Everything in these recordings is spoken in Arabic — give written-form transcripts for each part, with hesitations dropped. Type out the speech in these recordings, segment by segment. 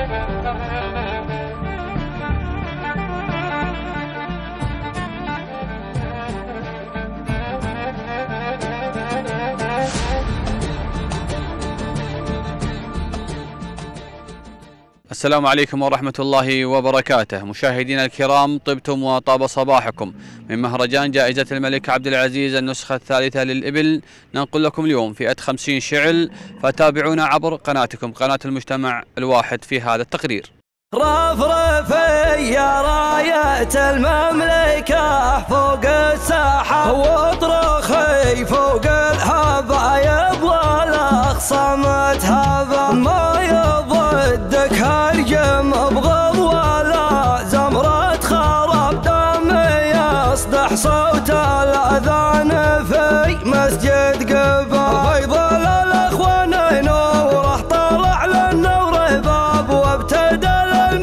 السلام عليكم ورحمة الله وبركاته. مشاهدينا الكرام، طبتم وطاب صباحكم. من مهرجان جائزة الملك عبد العزيز النسخة الثالثة للإبل ننقل لكم اليوم فئة 50 شعل، فتابعونا عبر قناتكم قناة المجتمع الواحد في هذا التقرير. رفرفي يا راية المملكة فوق الساحة، واطرخي فوق الهبايب والأخصام تهبى، ما يضدك هرجم بغض ولا زمرة خراب، دم يصدح صوت الأذان في مسجد قباء، فيضل الأخوان نوره طلع للنور باب، وابتدى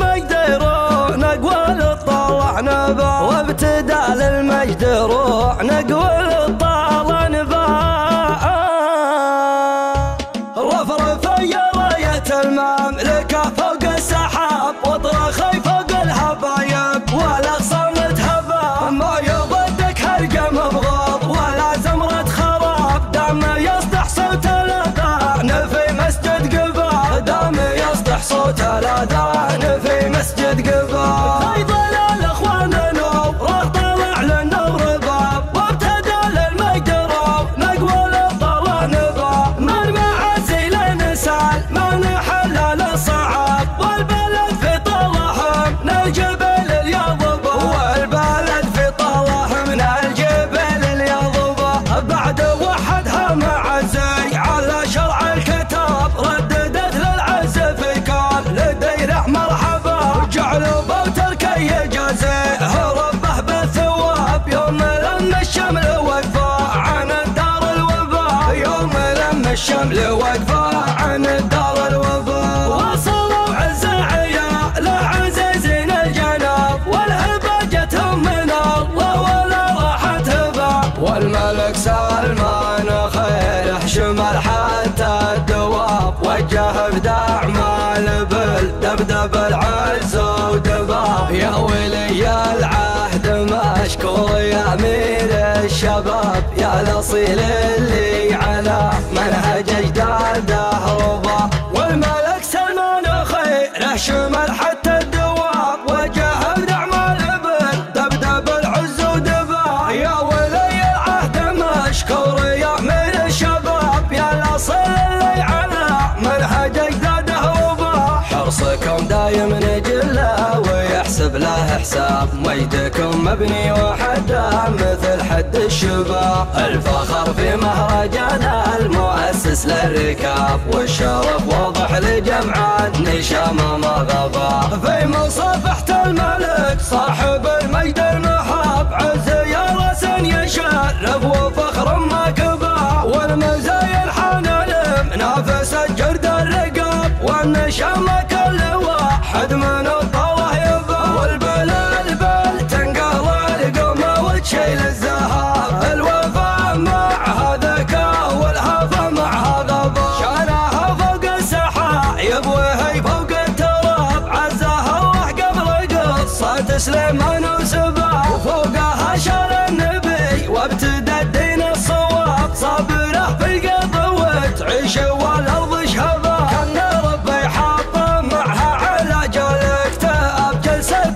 وابتدى للمجد روح نقول الطال نباء. رفرفي يا راية المملكة فوق السحاب، واطرخي فوق الهبايب والأخصام تهبى، ما يضدك هرجم بغض ولا زمرة خراب، دام يصدح صوت الأذان في مسجد قباء، دام يصدح صوت الأذان في مسجد قباء. الشمل وقفة عن الدار الوفا، وصلوا عزاعية لعزيزين الجناب، والهبة جتهم من الله ولا راحت هبة، والملك سلمان خيره شمل حتى الدواب، وجه بدعمال بالدبدب العز ودباب، يا ولي العهد مشكور يا امير الشباب، يا الاصيل اللي على منهج اجداده ربا، والملك سلمان خيره شمل حتى الدواب، وجه بدعمال بالدبدب العز ودباب، يا ولي العهد مشكور يا امير الشباب، يا الاصيل اللي على منهج اجداده ربا، حرصكم دايم نجله ويحسب له حساب، مجدكم مبني وحده مثل حد الشباب، الفخر في مهرجان المؤسس للركاب، والشرف واضح لجمع النشام ما غبا، في مصافحة الملك صاحب المجد المحاب، عز يا راس يشرف وفخر ما كبا، والمزايا الحنان منافس الجرد الرقاب، والنشام كل واحد من الطوه يبا، والبلال تنقل القمة وتشيل الزهاب، الوفا معها ذكاء والهفا معها غبا، شانها فوق السحايب وهي فوق التراب، عزها الله قبل قصة سليمان وسبا، وفوقها شال النبي وابتدى الدين الصواب، صابره في القلب وتعيش والارض شهبا، كان ربي حاط معها علاج الاكتئاب، جلسة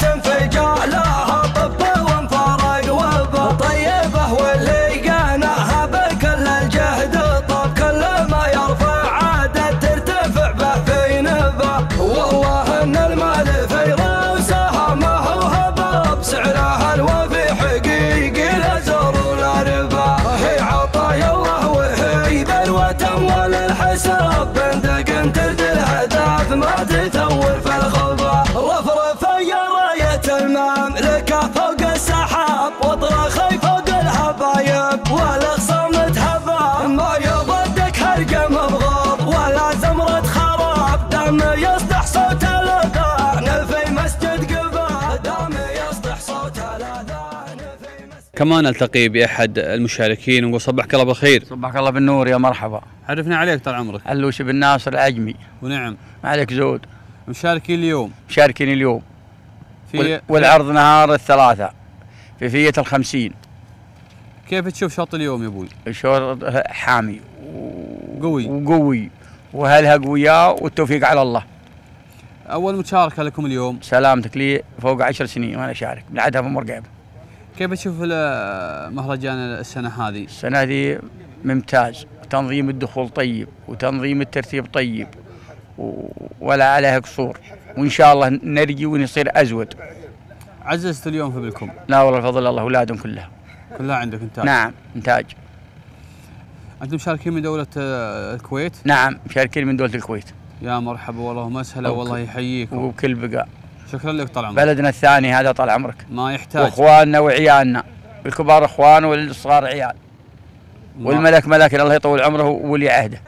انفجالها طب وانفرق وبا، طيبه واللي قاناها بكل الجهد طاب، كل ما يرفع عادة ترتفع به في نبا، والله ان المال في راسها ما هو هباب، سعرها الوفي حقيقي لا زور ولا ربا، هي عطايا الله وهي ذروة اموال الحساب، بندق ترد الهدف ما تثور في الخبا، رفرفي يا راية المملكة فوق السحاب، واطرخي فوق الهبايب والاخصام تهبى، ما يضدك هرجم بغض ولا زمرة خراب، دام يصدح صوت الاذان في مسجد قباء، دام يصدح صوت الاذان في مسجد. كمان نلتقي بأحد المشاركين ونقول صبحك الله بالخير. صبحك الله بالنور، يا مرحبا. عرفنا عليك طال عمرك. علوش بن ناصر العجمي. ونعم. عليك زود. مشاركين اليوم؟ مشاركين اليوم في والعرض نهار الثلاثاء في فية ال50. كيف تشوف شوط اليوم يا ابوي؟ شوط حامي قوي وقوي واهلها قوياء والتوفيق على الله. اول مشاركه لكم اليوم. سلامتك لي فوق 10 سنين وانا اشارك بالعدها في مرقيبه. كيف تشوف مهرجان السنه هذه؟ السنه هذه ممتاز، تنظيم الدخول طيب وتنظيم الترتيب طيب ولا عليها قصور، وان شاء الله نرجي ونصير ازود. عززت اليوم في بلكم؟ لا والله بفضل الله اولادهم كلها عندك انتاج؟ نعم انتاج. انتم مشاركين من دوله الكويت؟ نعم مشاركين من دوله الكويت. يا مرحبا والله مسهلا والله يحييكم وبكل بقاء. شكرا لك طال عمرك. بلدنا الثاني هذا طال عمرك. ما يحتاج. واخواننا وعيالنا، الكبار اخوان والصغار عيال. والملك ملك الله يطول عمره وولي عهده.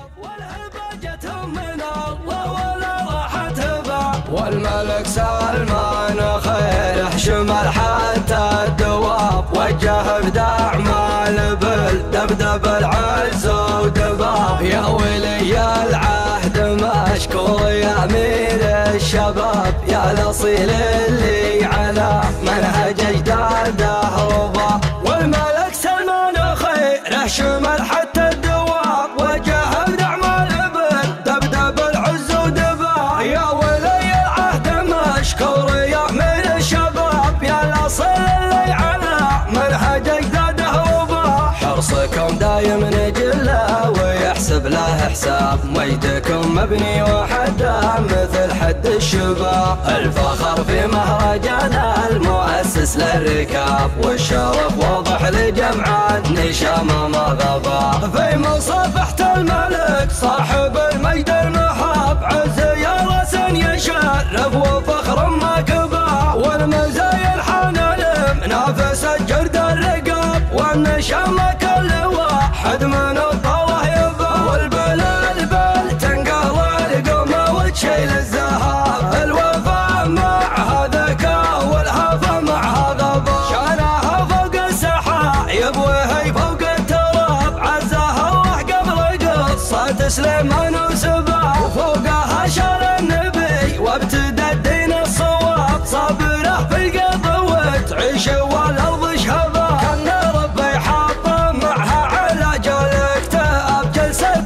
والملك سلمان خير شمل حتى الدواب، وجه بدعمال بالدبدب العز ودباب. يا ولي العهد مشكور يا امير الشباب، يا الاصيل اللي على منهج اجداده رباب. والملك سلمان خير شمل حتى الدواب، وجه بدعمال بالدبدب العز ودباب. يا مشكور يا من الشباب، يا الاصل اللي على منهج اجداده رباه. حرصكم دايم نجله ويحسب له حساب، مجدكم مبني وحده مثل حد الشباب. الفخر في مهرجان المؤسس للركاب، والشرف واضح لجمع النشام ما غبا. في مصافحة الملك صاحب المجد المحاب، عز يا راس يشرف وفخر ما كبا. والمزايا الحنان منافس الجرد الرقاب، والنشام كل واحد من الطوه يبا. والبلال بل تنقل القمة وتشيل الزهاب، الوفا معها ذكاء والهفا معها غبا. شانها فوق السحايب وهي فوق التراب، عزها الله قبل قصة سليمان وسبا. وفوقها شال النبي وابتدى الدين الصواب، صابره في القلب وتعيش والارض شهبا. كان ربي حاط معها علاج الاكتئاب، جلسة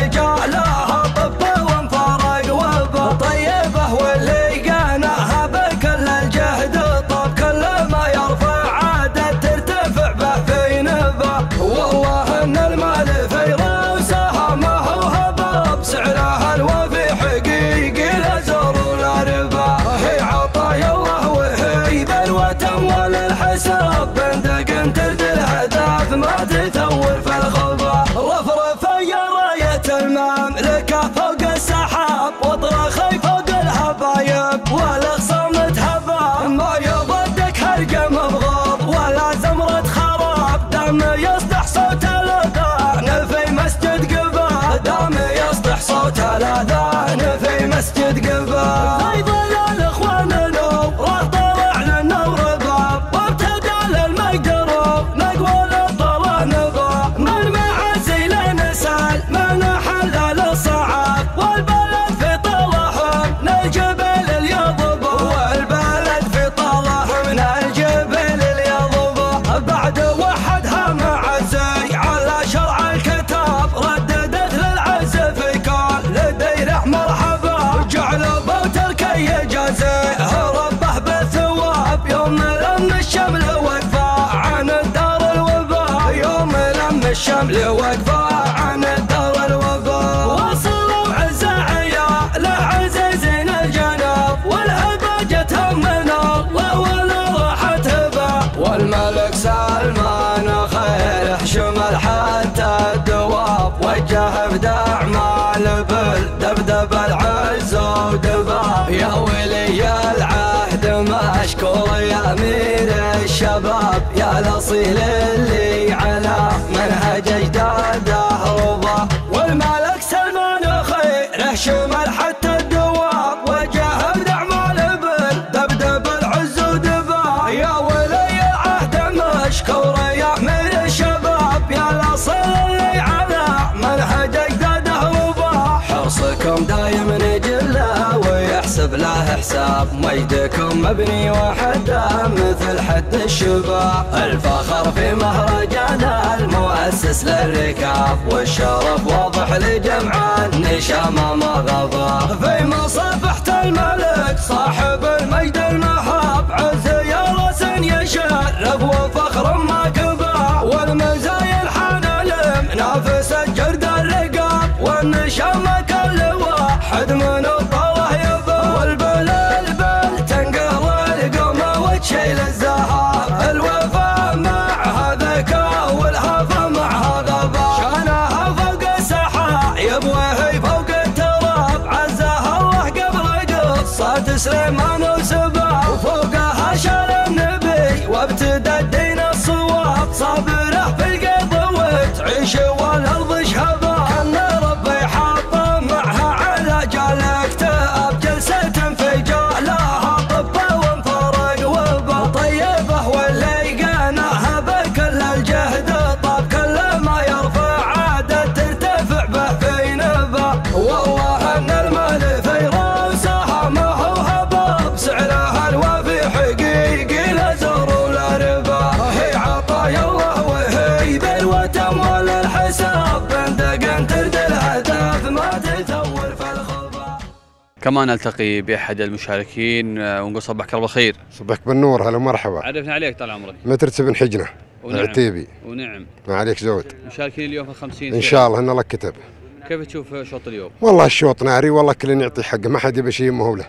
انفجالها طب وانفرق وبا. طيبه واللي قاناها بكل الجهد طاب، كل ما يرفع عادة ترتفع به في نبا. والله ان المال في راسها ما هو هباب، سعرها الوفي حقيقي لا زور ولا ربا. هي عطايا الله وهي بلوة ولا الحساب، بندق ترد الهدف ما تثور في الخبا. رفرفة يا راية المملكة فوق السحاب، واطرخي فوق الهبايب والاخصام تهبا. ما يضدك هرقم بغض ولا زمرة خراب، دام يصدح صوت الاذان في مسجد قبا. دام يصدح صوت الاذان في مسجد قبا. فيض الاخوان نور طلع لنا ورباب، وابتدى للمقدر نقول الطلع نبا. من معزي لنسال من حل للصعاب، والبلد في طلعهم من الجبل اليضب. والبلد في طلعهم من الجبل اليضب. بعد وحدها معزي على شرع الكتاب، رددت للعز في كل لديره مرحبا. جعلوا بوت الكي جازيه ربه بالثواب، يوم لم الشمل وقفا عن الدار الوباء. يوم لم الشمل وقفا عن الدار الوباء. وصلوا عز عيال عزيزين الجناب، والهبه جتهم من الله ولا راحت هبا. والملك سلمان خير شمل حتى الدواب، وجه بدعمال بالدبدب العز ودباب. يا ولي العهد مشكور يا امير الشباب، يا الاصيل اللي على منهج اجداده ربا. والملك سلمان خير شمل حتى الدواب، وجه بدعمال بالدبدب العز ودباب. يا ولي العهد مشكور يا امير الشباب، يا الاصيل اللي على منهج اجداده ربا. حرصكم دايم نجله ويحسن يحسب له حساب. مجدكم مبني وحده مثل حد الشباب، الفخر في مهرجان المؤسس للركاب، والشرف واضح لجمع النشامة ما غضب. في مصافحة الملك صاحب المجد المهاب، عز يا راس يشرف وفخر ما كبا، والمزايا الحنان منافسة جرد الرقاب، والنشامة كل واحد من الطله يبا، والبلبل تنقل القمة وتشيل الزهاب، الوفا معها ذكاء والهفا معها غبا، شانها فوق السحايب وهي فوق التراب، عزها الله قبل قصة سليمان وسبا، وفوقها شال النبي وابتدى الدين الصواب، صابره في القلب وتعيش والارض شهبا، كان ربي حاطه معها علاج الاكتئاب، جلسة في جالها طبه وانفرق وبا، طيبه واللي قناها بكل الجهد طاب، كل ما يرفع عاده ترتفع به في نبا، والله ان المال في راسها ما هو هباب، سعرها الوافي حقيقي لا زر ولا ربا، هي عطايا الله وهي ذروة اموال الحساب، بندق ترد الهدف ما تتور في الخبا. كما نلتقي بأحد المشاركين ونقول صباحك الله خير. صبحك بالنور، هلا مرحبا. عرفنا عليك طال عمرك. متر بن حجنة العتيبي. ونعم. ما عليك زود. مشاركين اليوم في 50 ان شاء الله ان الله كتب. كيف تشوف شوط اليوم؟ والله الشوط ناري، والله كل يعطي حقه، ما حد يبي شيء مهوله.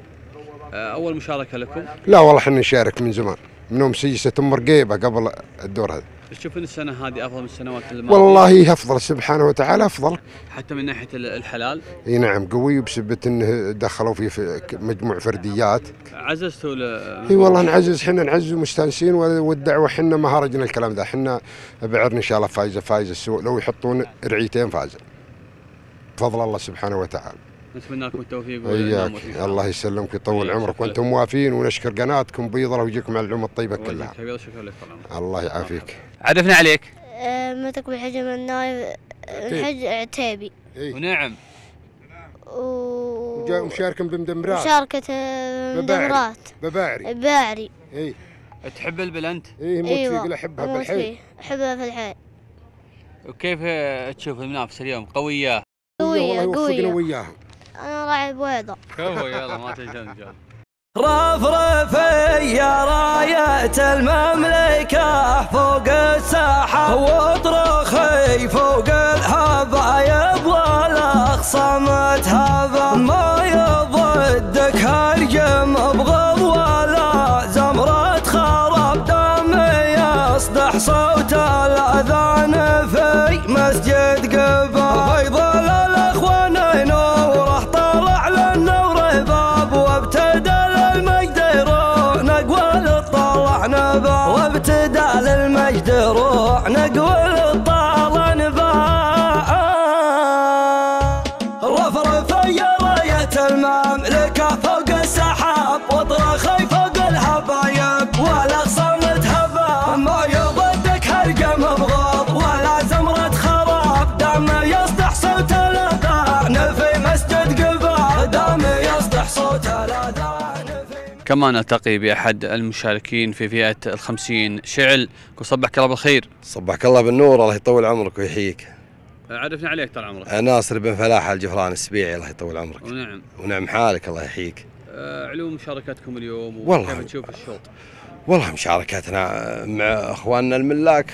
اول مشاركه لكم؟ لا والله احنا نشارك من زمان، من يوم سيسة ام رقيبه قبل الدور هذا. تشوف ان السنه هذه افضل من السنوات الماضيه؟ والله افضل سبحانه وتعالى افضل. حتى من ناحيه الحلال؟ اي نعم قوي، بسبب انه دخلوا في مجموع فرديات. عززتوا اي والله نعزز، احنا نعزز ومستانسين، والدعوه احنا ما هرجنا الكلام ذا، احنا بعرنا ان شاء الله فايزه السوق، لو يحطون رعيتين فايزه بفضل الله سبحانه وتعالى. نتمنى لكم التوفيق وياك، الله يسلمك ويطول عمرك وانتم موافين، ونشكر قناتكم بيض الله ويجيكم على العلوم الطيبه كلها. شكرا لك الله يعافيك. عرفنا عليك. متك بالحجم النايب الحج عتيبي. ونعم. وجاء مشاركا بمدمرات. مشاركة مدمرات. بباعري. اي. تحب البل انت؟ اي موت فيه، احبها بالحيل. احبها في الحيل. وكيف تشوف المنافسة اليوم؟ قوية؟ قوية. وياهم. انا راعي بويضة. كفو يلا ما تنجل. رفرفي يا راية المملكة فوق الساحة، واطرخي فوق الهبايب والأخصام تهبى، ما يضدك هرجم بغض ولا زمرة خراب، دم يصدح صوت الأذان في مسجد قبا، فيضل الأخوان نوره طلع للنور باب، وابتدى نبا، وابتدى للمجد روح نقول الطال نبا، رفرفي يا راية المملكة فوق السحاب، واطرخي فوق الهبايب والاخصام تهبى، ما يضدك هرقم بغض ولا زمرة خراب، دام يصدح صوت الاذان في مسجد قبا، دام يصدح صوت الاذان. كما نلتقي بأحد المشاركين في فئة 50 شعل. صبحك الله بالخير. صبحك الله بالنور، الله يطول عمرك ويحييك. عرفنا عليك طال عمرك. ناصر بن فلاح الجفران السبيعي، الله يطول عمرك. ونعم. ونعم حالك، الله يحييك. علوم مشاركتكم اليوم وكيف تشوف الشوط؟ والله مشاركاتنا مع اخواننا الملاك،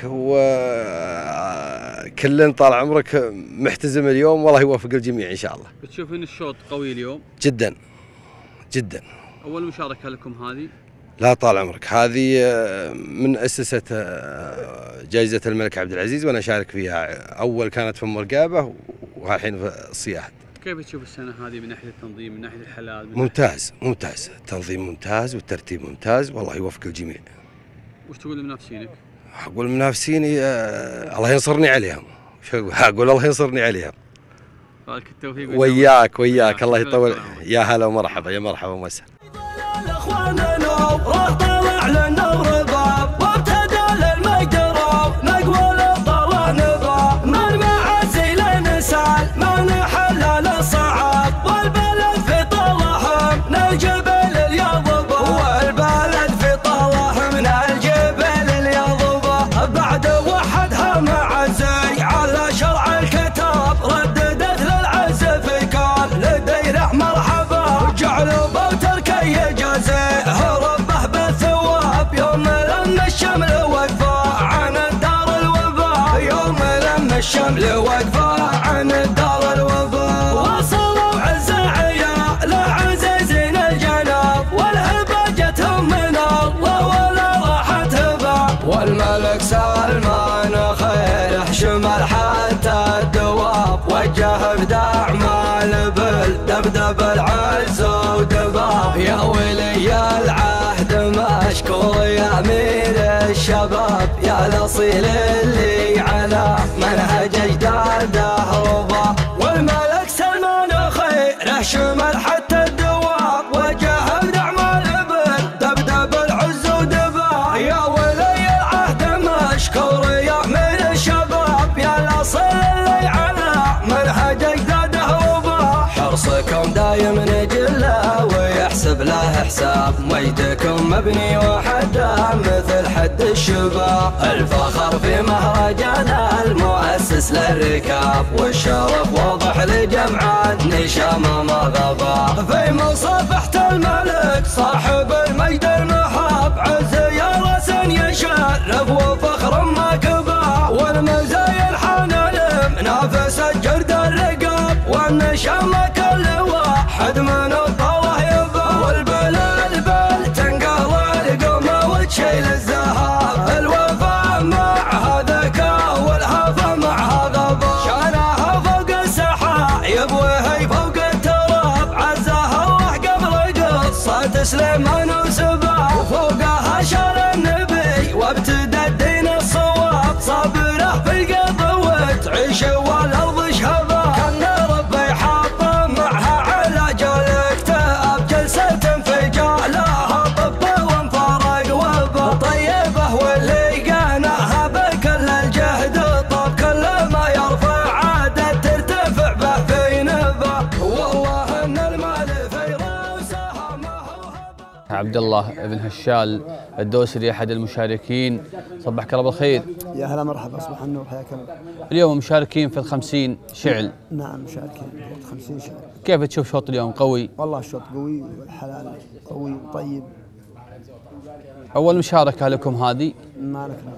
وكل طال عمرك محتزم اليوم، والله يوفق الجميع ان شاء الله. بتشوف ان الشوط قوي اليوم؟ جدا جدا. أول مشاركة لكم هذه؟ لا طال عمرك، هذه من أسست جائزة الملك عبد العزيز، وأنا أشارك فيها. أول كانت في أم رقابة، وهالحين في الصياحة. كيف تشوف السنة هذه من ناحية التنظيم، من ناحية الحلال؟ ممتاز ممتاز، التنظيم ممتاز والترتيب ممتاز، والله يوفق الجميع. وش تقول لمنافسينك؟ أقول منافسيني الله ينصرني عليهم. شو أقول؟ الله ينصرني عليهم. لك التوفيق. وياك الله يطول. يا هلا ومرحبا، يا مرحبا ومسهلا. الاخوان نور طلع للنور باب، وابتدى للمجد راب نقول الطلع نباب، من معزي لنسال من حلال الصعاب، والبلد في طلعهم الشمل وقفة عن الدار الوفا وصلوا عز عيال عزيزين الجناب والهبة جتهم من الله ولا راحت هبا والملك سلمان خيره شمل حتى الدواب وجه بداع مال بالدبدب العز ودباب يا ولي العهد مشكور يا امير الشباب يا الاصيل اللي على منهج اجداده ربا والملك سلمان خيره شمل حتى الدواب وجه بداع مال بالدبدب العز ودباب يا ولي العهد مشكور يا امير الشباب يا الاصيل اللي على منهج اجداده ربا حرصكم دايم نجله ويحسب له حساب مجدكم مبني وحده مثل حد الشباب الفخر في مهرجان المؤسس للركاب والشرف واضح لجمع النشامه ما غابا في مصافحة الملك صاحب المجد المحاب عز يا راس يشرف وفخر ما كبا والمزايا الحنان منافسة جرد الرقاب والنشامه كل واحد من الطوه يبا والبلال بل تنقل القمه وتشيل الزهاب الوفا معها ذكاء والهفا معها غبا شانها فوق السحايب وهي فوق التراب عزها الله قبل قصة سليمان وسبا وفوقها شال النبي وابتدى الدين الصواب صابره في القلب وتعيش والارض شهبا كان ربي حاطه معها علاج الاكتئاب جلسة في جالها طب وانفرق وبا طيبه واللي قاناها بكل الجهد طب كل ما يرفع عادة ترتفع به في نبا والله ان المال في راسها ما هو هبا. عبد الله بن هشال الدوسري احد المشاركين، صبحك الله بالخير. يا هلا مرحبا، صباح النور، حياك الله. اليوم مشاركين في ال50 شعل. نعم مشاركين في 50 شعل. كيف تشوف شوط اليوم؟ قوي؟ والله الشوط قوي والحلال قوي وطيب. اول مشاركه لكم هذه؟ ما لك.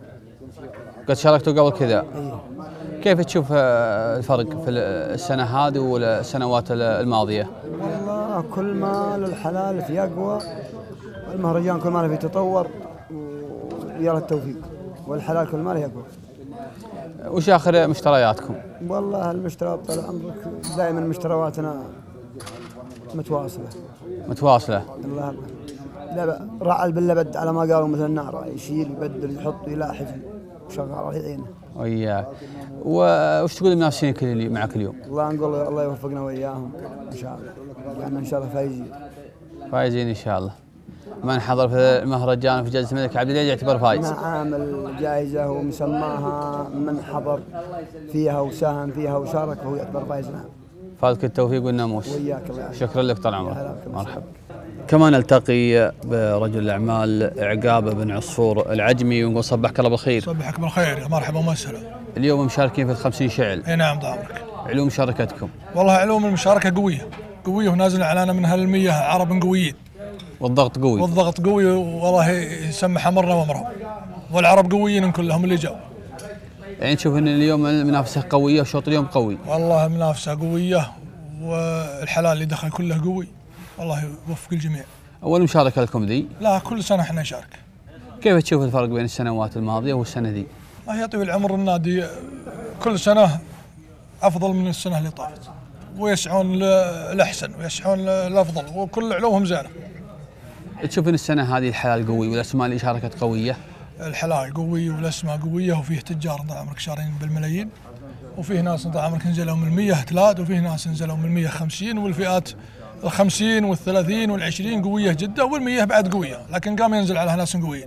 قد شاركتوا قبل كذا؟ اي. كيف تشوف الفرق في السنه هذه والسنوات الماضيه؟ والله كل ما للحلال في اقوى، المهرجان كل ما له في تطور ويلا التوفيق، والحلال كل ما له يقوى. وش اخر مشترياتكم؟ والله المشتريات طال عمرك دائما مشترياتنا متواصله. متواصله؟ الله لا رعل باللبد على ما قالوا، مثل النار يشيل يبدل يحط يلاحف وشغال الله يعينه. وياك. وش تقول للمنافسين اللي معك اليوم؟ والله نقول الله يوفقنا وياهم ان شاء الله، يعني ان شاء الله فايزين. فايزين ان شاء الله. من حضر في المهرجان في جائزة الملك عبد العزيز يعتبر فايز؟ نعم الجائزة ومسماها من حضر فيها وساهم فيها وشارك فهو يعتبر فايز. نعم. فالك التوفيق والناموس. وياك الله. شكرا لك طال عمرك. مرحبا. كما نلتقي برجل الاعمال عقابه بن عصفور العجمي ونقول صبحك الله بالخير. صبحك بالخير، مرحبا ومسهلا. اليوم مشاركين في ال50 شعل. اي نعم طال عمرك. علوم مشاركتكم؟ والله علوم المشاركه قويه ونازل اعلانه من هال100 عرب قويين. والضغط قوي. والضغط قوي والله يسمح امرنا وامرهم. والعرب قويين كلهم اللي جو. يعني تشوف ان اليوم المنافسه قويه وشوط اليوم قوي؟ والله المنافسه قويه والحلال اللي دخل كله قوي، الله يوفق الجميع. اول مشاركه لكم ذي؟ لا كل سنه احنا نشارك. كيف تشوف الفرق بين السنوات الماضيه والسنه ذي؟ الله يطول العمر، النادي كل سنه افضل من السنه اللي طافت، ويسعون الاحسن ويسعون الافضل، وكل علومهم زينه. تشوف ان السنه هذه الحلال قوي والاسماء اللي شاركت قويه؟ الحلال قوي والاسماء قويه، وفيه تجار طال عمرك شارين بالملايين، وفيه ناس طال عمرك نزلوا من 100 ثلاث، وفيه ناس نزلوا من 150، والفئات ال50 وال30 وال20 قويه جدا، وال100 بعد قويه، لكن قام ينزل على ناس قويين.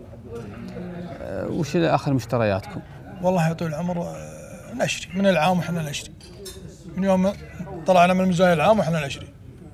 وش اخر مشترياتكم؟ والله يطول العمر نشري من العام وحنا نشري، من يوم طلعنا من المزايا العام وحنا نشري.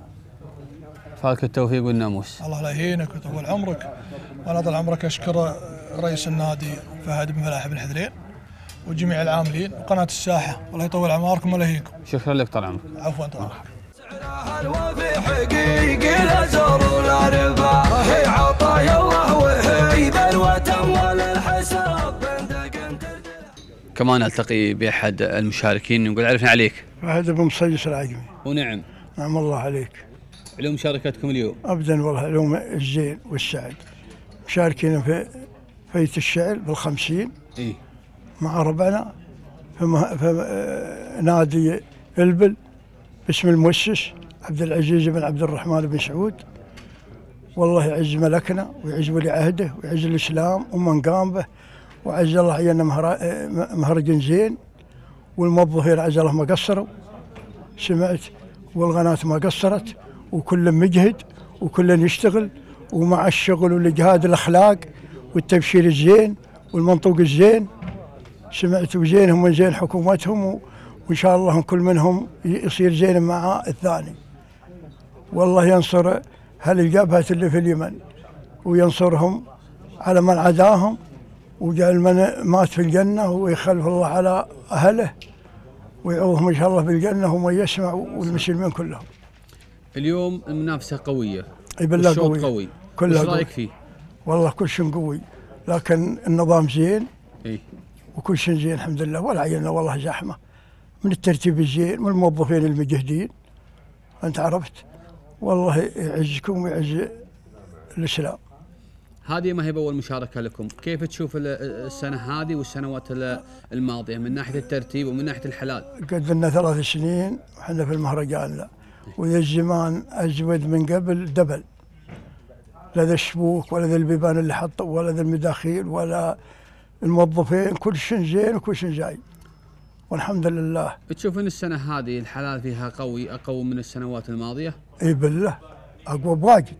فالك التوفيق والناموس. الله لا يهينك ويطول عمرك. وانا طال عمرك اشكر رئيس النادي فهد بن فلاح بن حذرين وجميع العاملين وقناه الساحه، الله يطول اعماركم ولا يهينكم. شكرا لك طال عمرك. عفوا طال عمرك. الوفي حقيقي لا زور ولا ربا، هي عطايا الله وهي ذروة اموال الحساب. كمان التقي باحد المشاركين نقول عرفنا عليك. هذا ابو مصيص العقمي. ونعم. نعم الله عليك. علوم مشاركتكم اليوم؟ ابدا والله علوم الزين والسعد. مشاركين في فايت الشعر بال50. اي. مع ربعنا في نادي البل باسم المؤسس عبد العزيز بن عبد الرحمن بن سعود. والله يعز ملكنا ويعز ولي عهده ويعز الاسلام ومن قام به، وعز الله عينا مهرجان زين، والموظفين عز الله ما قصروا سمعت، والقناة ما قصرت، وكل مجهد وكل يشتغل، ومع الشغل والاجهاد الاخلاق والتبشير الزين والمنطوق الزين سمعت، وزينهم من زين حكومتهم، وان شاء الله كل منهم يصير زين مع الثاني. والله ينصر هالجبهة اللي في اليمن وينصرهم على من عداهم، وجعل من مات في الجنة ويخلف الله على أهله ويعوضهم إن شاء الله بالجنة ومن يسمع والمسلمين كلهم. اليوم المنافسة قوية. اي بالله قوية. قوي. كلها. وش رأيك فيه؟ والله كل شيء قوي، لكن النظام زين. اي. وكل شيء زين الحمد لله، ولا عيلنا والله زحمة من الترتيب الزين والموظفين المجهدين. أنت عرفت، والله يعزكم ويعز الإسلام. هذه ما هي بأول مشاركة لكم، كيف تشوف السنة هذه والسنوات الماضية من ناحية الترتيب ومن ناحية الحلال؟ قد لنا 3 سنين وحنا في المهرجان، لا وذا الزمان أزود من قبل دبل، لا ذا الشبوك ولا ذا البيبان اللي حطوا ولا ذا المداخيل ولا الموظفين، كل شيء زين وكل شيء جاي والحمد لله. تشوف ان السنة هذه الحلال فيها قوي أقوى من السنوات الماضية؟ اي بالله أقوى بواجد،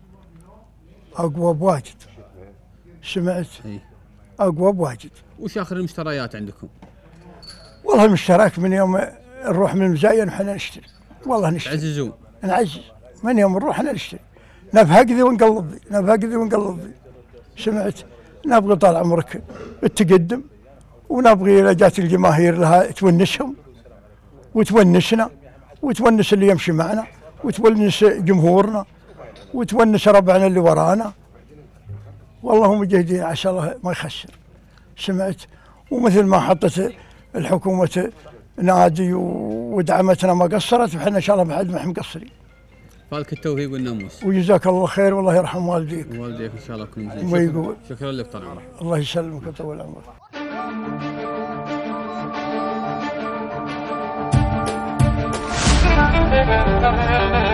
أقوى بواجد سمعت. أقوى بواجد. وش آخر المشتريات عندكم؟ والله المشترك من يوم نروح من المزاين وحنا نشتري، والله نشتري. تعززون؟ نعزز من يوم نروح حنا نشتري، نبهق ذي ونقلب ذي، نبهق ذي ونقلب ذي سمعت. نبغي طال عمرك التقدم، ونبغي إذا جات الجماهير لها تونسهم وتونسنا وتونس اللي يمشي معنا وتونس جمهورنا وتونس ربعنا اللي ورانا. والله مجهدين عسى الله ما يخسر سمعت. ومثل ما حطت الحكومة نادي ودعمتنا ما قصرت، وحنا ان شاء الله بعد ما احنا مقصرين. فالك التوفيق والناموس. وجزاك الله خير، والله يرحم والديك. والديك ان شاء الله كل ما يقول. شكرا لك طال عمرك. الله يسلمك ويطول عمرك. Thank you.